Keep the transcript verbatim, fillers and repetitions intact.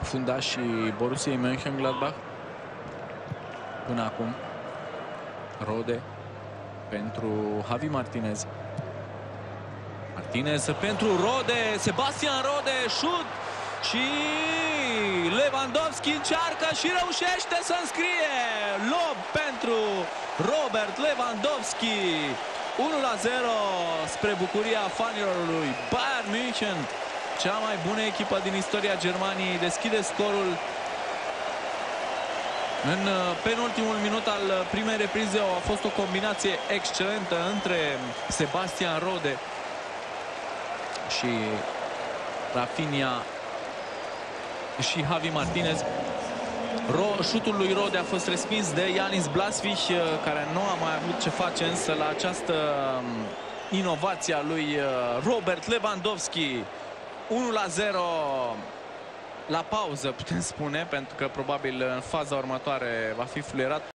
fundașii Borussiei Mönchengladbach până acum. Rode pentru Javi Martinez. Martinez pentru Rode, Sebastian Rode, șut și Lewandowski încearcă și reușește să înscrie. Lob pentru Robert Lewandowski. unu la zero spre bucuria fanilor lui Bayern München. Cea mai bună echipă din istoria Germaniei deschide scorul în penultimul minut al primei reprize. A fost o combinație excelentă între Sebastian Rode și Rafinha și Javi Martinez. Ro șutul lui Rode a fost respins de Janis Blaswich, care nu a mai avut ce face însă la această inovație a lui Robert Lewandowski. unu la zero la pauză, putem spune, pentru că probabil în faza următoare va fi fluierat.